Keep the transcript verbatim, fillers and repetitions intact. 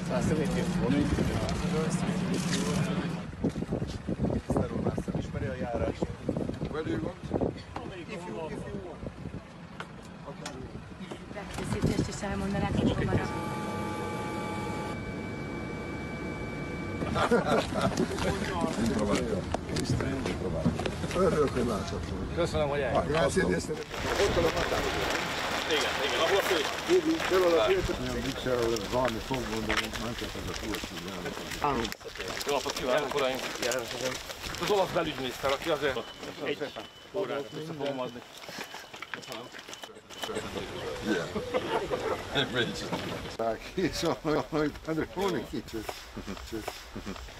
Ismeri a járást. Where do you want? Megkészítést is elmondanák, hogy hamarabb. Örülök, hogy láthatom. Köszönöm, hogy eljöttem. Grazie di essere. Ott a határozó. Igen, igen, ahol a fő. Olyan viccelő valami fog mondani, nem csak ez a kulcs. Jó napot kívánok, uraim! Az olasz belügyminiszter, aki azért egy órát vissza fogom adni. Köszönöm. Yeah. He's on my phone. He's on my phone.